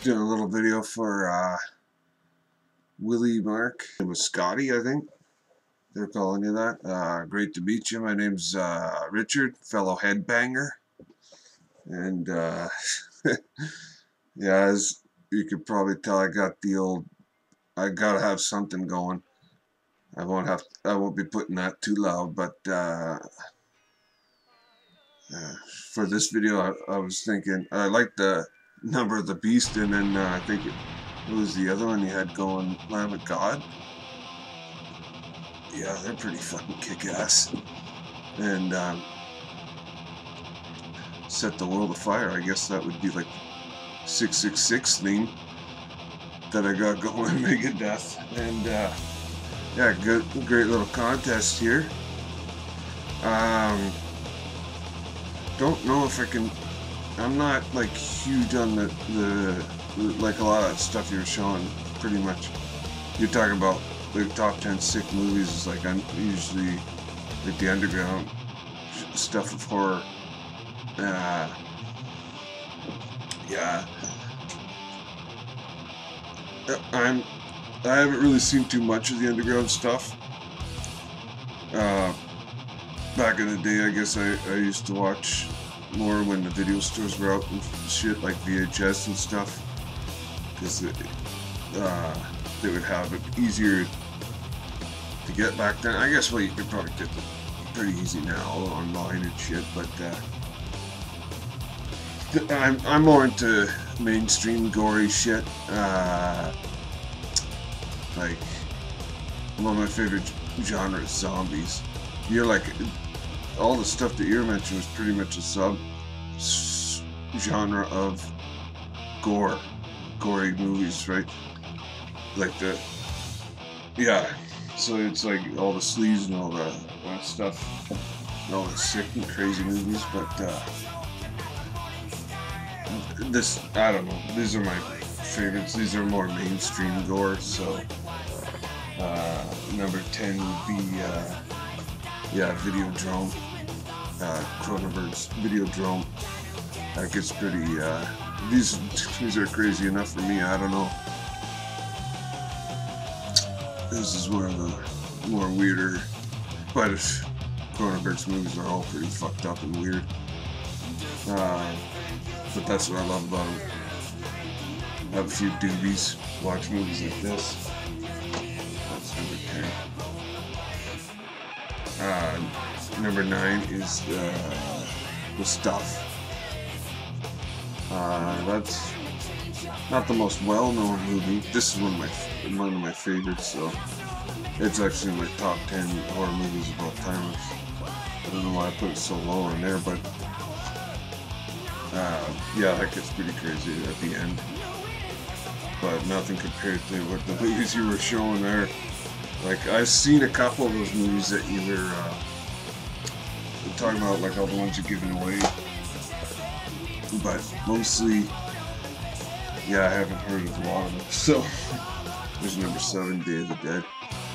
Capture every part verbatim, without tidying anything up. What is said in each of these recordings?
Just doing a little video for uh, Williemark. It was Scotty, I think. They're calling you that. Uh, great to meet you. My name's uh, Richard, fellow headbanger. And uh, yeah, as you could probably tell, I got the old. I gotta have something going. I won't have. I won't be putting that too loud, but uh, uh, for this video, I, I was thinking I like the Number of the Beast, and then uh, I think it, it was the other one you had going, Lamb of God. Yeah, they're pretty fucking kick-ass. And um, Set the World Afire. I guess that would be like six six six theme that I got going, Megadeth. And uh, yeah, good, great little contest here. Um, don't know if I can. I'm not like huge on the, the like a lot of stuff you're showing. Pretty much, you're talking about the top ten sick movies. Is like I'm usually like the underground stuff of horror. Uh, yeah, I'm. I haven't really seen too much of the underground stuff. Uh, back in the day, I guess I, I used to watch more when the video stores were out and shit, like V H S and stuff, because uh, they would have it easier to get back then. I guess, well, you could probably get it pretty easy now online and shit, but uh, I'm, I'm more into mainstream gory shit. Uh, like, one of my favorite genres, zombies. You're like, all the stuff that you're mentioning was pretty much a sub genre of gore, gory movies, right? Like the, yeah. So it's like all the sleaze and all the that stuff, and all the sick and crazy movies. But uh, this, I don't know. These are my favorites. These are more mainstream gore. So uh, number ten would be. Uh, Yeah, Videodrome. Uh, Cronenberg's Videodrome. That gets pretty, uh, these, these are crazy enough for me, I don't know. This is one of the more weirder, but if Cronenberg's movies are all pretty fucked up and weird. Uh, but that's what I love about them. I have a few doobies, watch movies like this. That's number ten. Uh, number nine is uh, The Stuff. Uh, that's not the most well-known movie. This is one of my one of my favorites, so it's actually in my top ten horror movies of all time. I don't know why I put it so low on there, but uh, yeah, that gets pretty crazy at the end. But nothing compared to what the movies you were showing there. Like, I've seen a couple of those movies that you were uh, talking about, like all the ones you're giving away. But mostly, yeah, I haven't heard of a lot of them. So, there's number seven, Day of the Dead.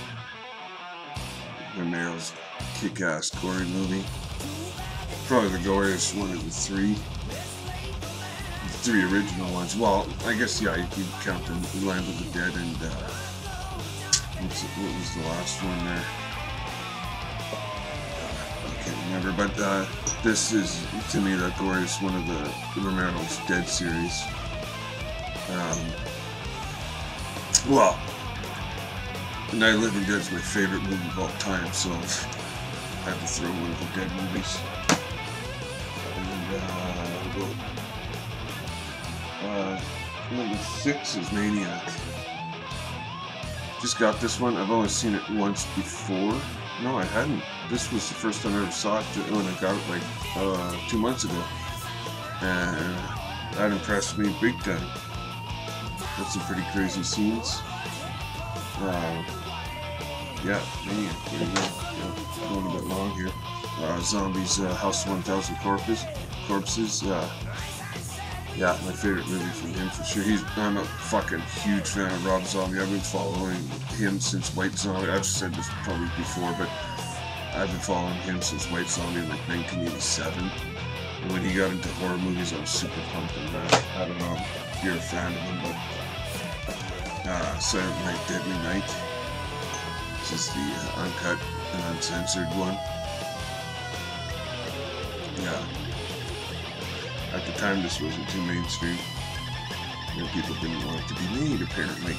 Romero's kick-ass gory movie. Probably the goriest one of the three. The three original ones. Well, I guess, yeah, you could count the Land of the Dead and... Uh, What's it, what was the last one there? I can't remember, but uh, this is, to me, the goriest one of the Romero's Dead series. Um, well, Night of the Living Dead is my favorite movie of all time, so I have to throw one of the Dead movies. And, uh, uh, number six is Maniac. Just got this one. I've only seen it once before. No, I hadn't. This was the first time I ever saw it when I got it like uh, two months ago. And that impressed me big time. That's some pretty crazy scenes. Uh, yeah, man, here we go. Yeah, going a bit long here. Uh, Zombies, uh, House of one thousand Corpses. Corpses. Uh, Yeah, my favorite movie from him for sure. He's I'm a fucking huge fan of Rob Zombie. I've been following him since White Zombie. I've said this probably before, but I've been following him since White Zombie in like nineteen eighty-seven. And when he got into horror movies, I was super pumped on that. I don't know. you're a fan of him, but uh, Silent Night, Deadly Night. This is the uh, uncut and uncensored one. Yeah. At the time, this wasn't too mainstream. You know, people didn't want it to be made, apparently.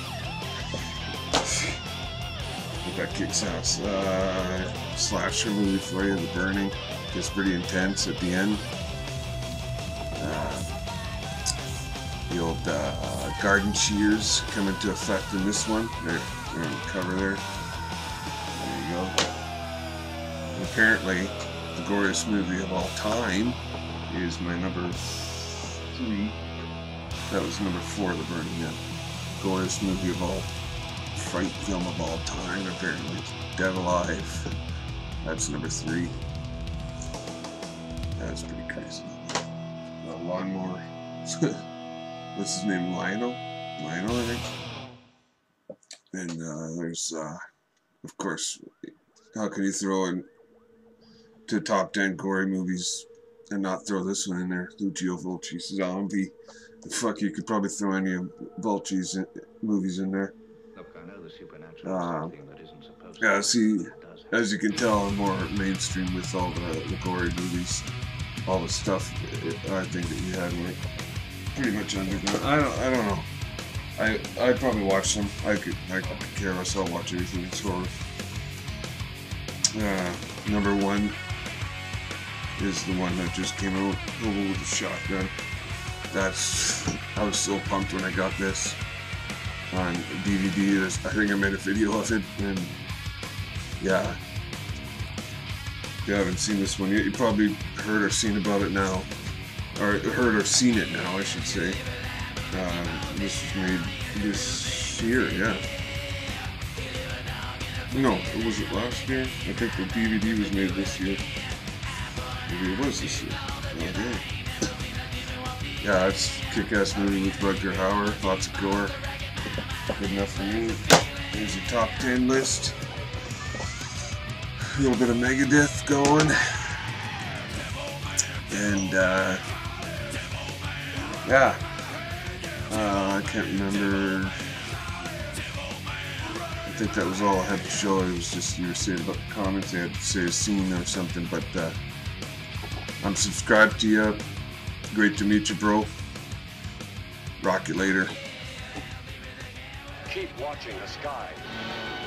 But that kicks ass. Uh, slasher movie for you, The Burning. Gets pretty intense at the end. Uh, the old uh, garden shears come into effect in this one. They're, they're on the cover there. There you go. And apparently, the goriest movie of all time is my number three. That was number four, The Burning, yeah. Goriest movie of all, fright film of all time, apparently. Dead Alive. That's number three. That's pretty crazy. Uh, Lawnmower. What's his name? Lionel? Lionel, I think. And uh, there's, uh, of course, how can you throw in to top ten gory movies and not throw this one in there? Lucio Fulci's Zombie. Fuck, you could probably throw any of Fulci's in, movies in there. Look, I know the supernatural is Uh, something that isn't supposed yeah, to see, does it. as you can tell, I'm more mainstream with all the, the gory movies. All the stuff I think that you had were pretty much underground. I don't, I don't know. I, I'd probably watch them. I could, I could care less. I'll watch everything that's horror. Uh, number one is the one that just came out, Hobo with a Shotgun. That's, I was so pumped when I got this on D V D. There's, I think I made a video of it, and yeah. If you haven't seen this one yet, you probably heard or seen about it now, or heard or seen it now, I should say. Uh, this was made this year, yeah. No, was it last year? I think the D V D was made this year. Maybe it was this year. Oh, yeah. Yeah, it's a kick-ass movie with Rutger Hauer, lots of gore. Good enough for me. Here's your top ten list. A little bit of Megadeth going. And, uh, yeah. Uh, I can't remember. I think that was all I had to show. It was just, you were saying about the comments, I had to say a scene or something, but, uh, I'm subscribed to you. Great to meet you, bro. Rock you later. Keep watching the sky.